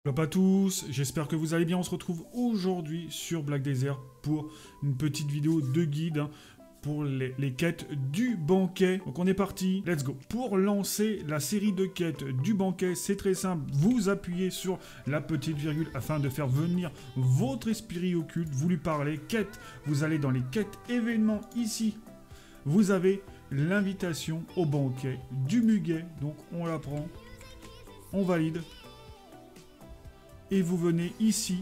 Bonjour à tous, j'espère que vous allez bien. On se retrouve aujourd'hui sur Black Desert pour une petite vidéo de guide pour les quêtes du banquet. Donc on est parti, let's go. Pour lancer la série de quêtes du banquet, c'est très simple. Vous appuyez sur la petite virgule afin de faire venir votre esprit occulte. Vous lui parlez quête, vous allez dans les quêtes événements ici. Vous avez l'invitation au banquet du muguet. Donc on la prend, on valide. Et vous venez ici,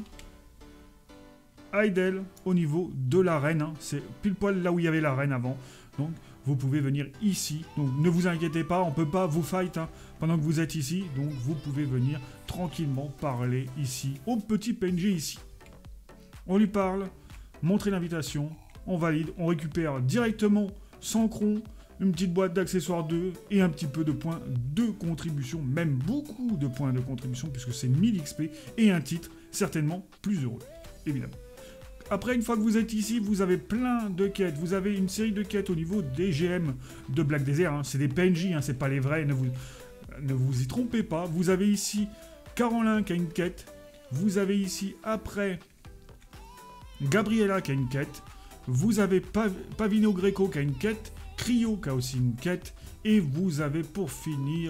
à Idle, au niveau de l'arène. Hein. C'est pile poil là où il y avait l'arène avant. Donc, vous pouvez venir ici. Donc, ne vous inquiétez pas, on ne peut pas vous fight pendant que vous êtes ici. Donc, vous pouvez venir tranquillement parler ici, au petit PNG ici. On lui parle, montrer l'invitation, on valide, on récupère directement 100 crons, une petite boîte d'accessoires 2 et un petit peu de points de contribution, même beaucoup de points de contribution puisque c'est 1000 XP et un titre certainement plus heureux, évidemment. Après, une fois que vous êtes ici, vous avez plein de quêtes. Vous avez une série de quêtes au niveau des GM de Black Desert. Hein. C'est des PNJ, hein, c'est pas les vrais, ne vous y trompez pas. Vous avez ici Caroline qui a une quête. Vous avez ici, après, Gabriella qui a une quête. Vous avez Pavino Greco qui a une quête. Cryo qui a aussi une quête. Et vous avez pour finir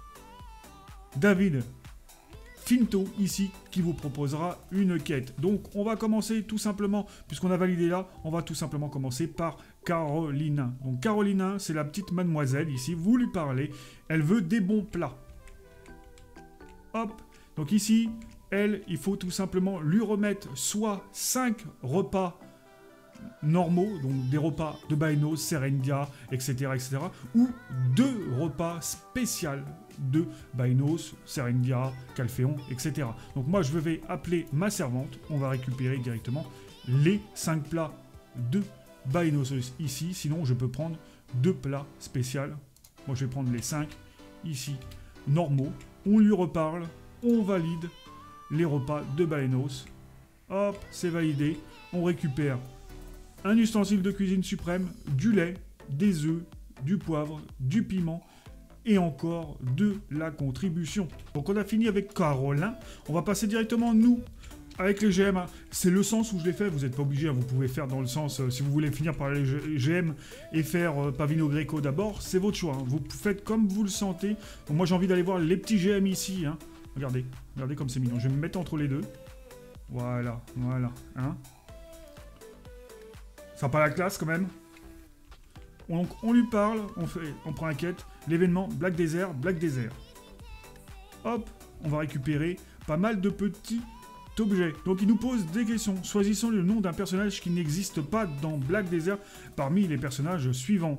David Finto ici qui vous proposera une quête. Donc on va commencer tout simplement, puisqu'on a validé là, on va tout simplement commencer par Carolina. Donc Carolina, c'est la petite mademoiselle ici, vous lui parlez, elle veut des bons plats. Hop, donc ici, elle, il faut tout simplement lui remettre soit 5 repas normaux, donc des repas de Bainos, Serendia, etc., etc., ou 2 repas spéciaux de Bainos, Serendia, Calphéon, etc. Donc moi, je vais appeler ma servante, on va récupérer directement les 5 plats de Bainos ici, sinon je peux prendre 2 plats spéciaux. Moi, je vais prendre les 5 ici, normaux, on lui reparle, on valide les repas de Bainos, hop, c'est validé, on récupère un ustensile de cuisine suprême, du lait, des œufs, du poivre, du piment et encore de la contribution. Donc on a fini avec Caroline. On va passer directement, nous, avec les GM. C'est le sens où je l'ai fait. Vous n'êtes pas obligé. Vous pouvez faire dans le sens, si vous voulez finir par les GM et faire Pavino Greco d'abord, c'est votre choix. Hein. Vous faites comme vous le sentez. Donc moi j'ai envie d'aller voir les petits GM ici. Hein. Regardez, regardez comme c'est mignon. Je vais me mettre entre les deux. Voilà, voilà. Hein. Ça n'a pas la classe quand même. Donc on lui parle, on prend la quête, l'événement Black Desert, Black Desert. Hop, on va récupérer pas mal de petits objets. Donc il nous pose des questions. Choisissons le nom d'un personnage qui n'existe pas dans Black Desert parmi les personnages suivants.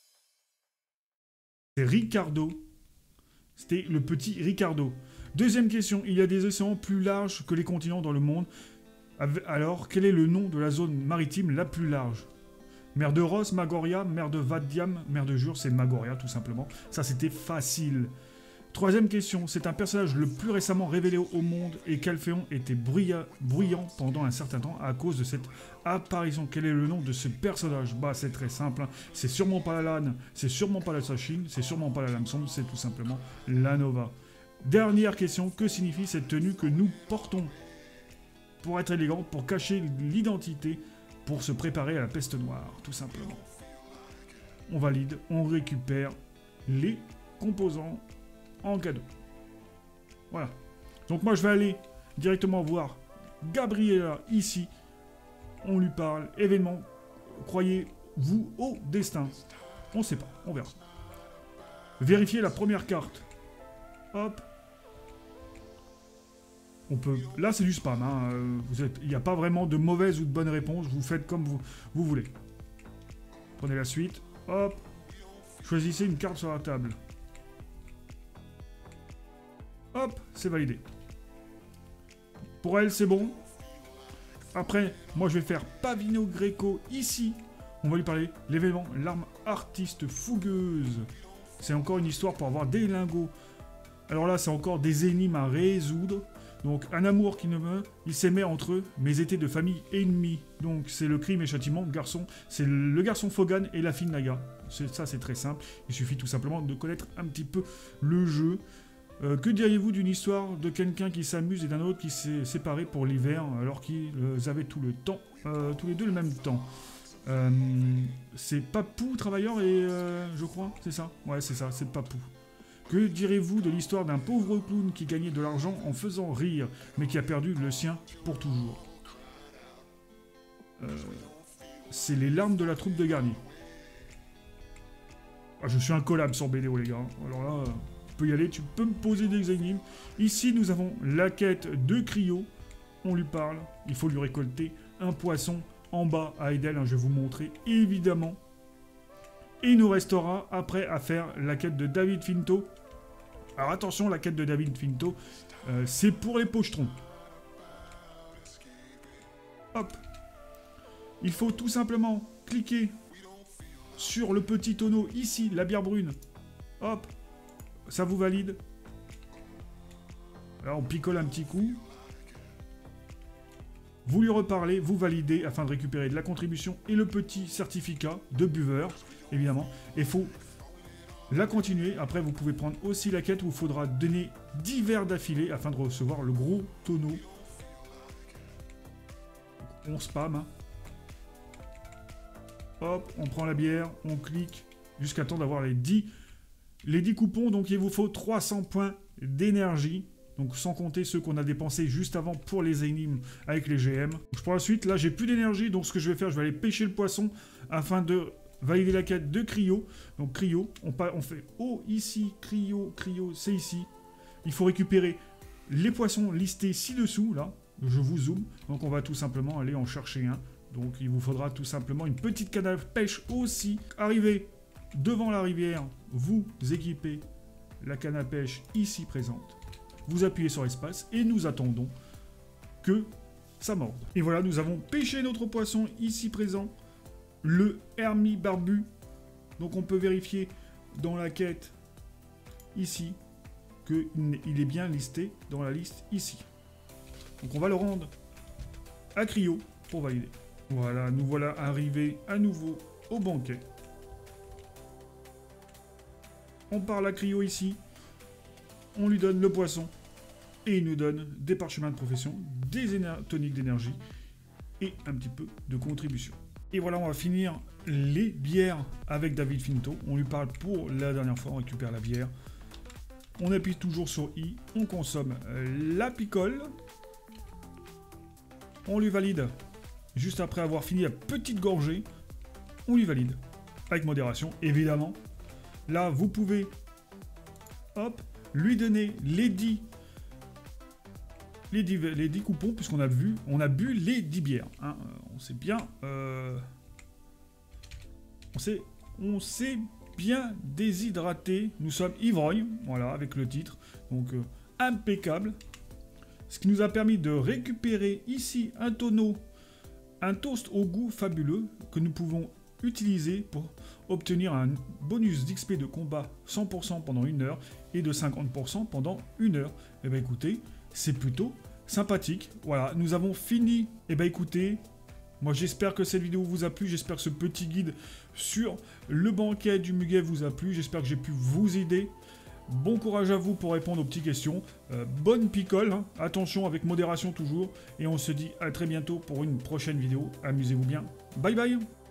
C'est Ricardo. C'était le petit Ricardo. Deuxième question, il y a des océans plus larges que les continents dans le monde. Alors, quel est le nom de la zone maritime la plus large? Mer de Ross, Magoria, mer de Vadiam, mer de Jure, c'est Magoria tout simplement. Ça c'était facile. Troisième question, c'est un personnage le plus récemment révélé au monde et Calphéon était bruyant pendant un certain temps à cause de cette apparition. Quel est le nom de ce personnage? Bah c'est très simple, hein. C'est sûrement pas la lane, c'est sûrement pas la Sachine, c'est sûrement pas la lame sombre, c'est tout simplement la Nova. Dernière question, que signifie cette tenue que nous portons? Pour être élégant, pour cacher l'identité, pour se préparer à la peste noire, tout simplement. On valide, on récupère les composants en cadeau. Voilà. Donc moi je vais aller directement voir Gabriella ici. On lui parle, événement, croyez-vous au destin? On ne sait pas, on verra. Vérifier la première carte. Hop. On peut... Là, c'est du spam. Hein. Il n'y a pas vraiment de mauvaise ou de bonne réponse. Vous faites comme vous voulez. Prenez la suite. Hop. Choisissez une carte sur la table. Hop, c'est validé. Pour elle, c'est bon. Après, moi, je vais faire Pavino Greco ici. On va lui parler. L'événement, l'arme artiste fougueuse. C'est encore une histoire pour avoir des lingots. Alors là, c'est encore des énigmes à résoudre. Donc, un amour qui ne meurt, il s'aimait entre eux, mais ils étaient de famille ennemie. Donc, c'est le crime et châtiment, garçon. C'est le garçon Fogan et la fille Naga. Ça, c'est très simple. Il suffit tout simplement de connaître un petit peu le jeu. Que diriez-vous d'une histoire de quelqu'un qui s'amuse et d'un autre qui s'est séparé pour l'hiver alors qu'ils avaient tout le temps, tous les deux le même temps? C'est Papou, travailleur, et je crois, c'est ça? Ouais, c'est ça, c'est Papou. Que direz-vous de l'histoire d'un pauvre clown qui gagnait de l'argent en faisant rire, mais qui a perdu le sien pour toujours? C'est les larmes de la troupe de Garnier. Ah, je suis un collab sur BDO, les gars. Alors là, tu peux y aller, tu peux me poser des énigmes. Ici, nous avons la quête de Cryo. On lui parle, il faut lui récolter un poisson en bas à Edel. Je vais vous montrer, évidemment. Et il nous restera après à faire la quête de David Finto. Alors attention, la quête de David Finto, c'est pour les pochetrons. Hop. Il faut tout simplement cliquer sur le petit tonneau ici, la bière brune. Hop. Ça vous valide. Là, on picole un petit coup. Vous lui reparlez, vous validez afin de récupérer de la contribution et le petit certificat de buveur, évidemment. Et il faut la continuer. Après, vous pouvez prendre aussi la quête où il faudra donner 10 verres d'affilée afin de recevoir le gros tonneau. On spam. Hein. Hop, on prend la bière, on clique jusqu'à temps d'avoir les 10 coupons. Donc, il vous faut 300 points d'énergie. Donc, sans compter ceux qu'on a dépensés juste avant pour les énigmes avec les GM. Je prends la suite. Là, j'ai plus d'énergie. Donc, ce que je vais faire, je vais aller pêcher le poisson afin de valider la quête de Cryo. Donc, Cryo, on fait ici, Cryo, c'est ici. Il faut récupérer les poissons listés ci-dessous, là. Je vous zoome. Donc, on va tout simplement aller en chercher un. Donc, il vous faudra tout simplement une petite canne à pêche aussi. Arrivez devant la rivière, vous équipez la canne à pêche ici présente. Vous appuyez sur espace et nous attendons que ça morde. Et voilà, nous avons pêché notre poisson ici présent, le Hermie barbu. Donc, on peut vérifier dans la quête ici qu'il est bien listé dans la liste ici. Donc, on va le rendre à Cryo pour valider. Voilà, nous voilà arrivés à nouveau au banquet. On parle à Cryo ici. On lui donne le poisson. Et il nous donne des parchemins de profession, des toniques d'énergie et un petit peu de contribution. Et voilà, on va finir les bières avec David Finto. On lui parle pour la dernière fois, on récupère la bière. On appuie toujours sur I, on consomme la picole. On lui valide. Juste après avoir fini la petite gorgée, on lui valide. Avec modération, évidemment. Là, vous pouvez, hop, lui donner les 10 coupons, puisqu'on a bu les 10 bières. Hein. On sait bien... on s'est bien déshydraté. Nous sommes ivrognes, voilà, avec le titre. Donc, impeccable. Ce qui nous a permis de récupérer ici un tonneau, un toast au goût fabuleux que nous pouvons utiliser pour obtenir un bonus d'XP de combat 100% pendant 1 heure et de 50% pendant 1 heure. Et bien écoutez, c'est plutôt sympathique. Voilà, nous avons fini. Et bien écoutez, moi j'espère que cette vidéo vous a plu, j'espère que ce petit guide sur le banquet du muguet vous a plu, j'espère que j'ai pu vous aider. Bon courage à vous pour répondre aux petites questions. Bonne picole, hein. Attention avec modération toujours. Et on se dit à très bientôt pour une prochaine vidéo. Amusez-vous bien. Bye bye.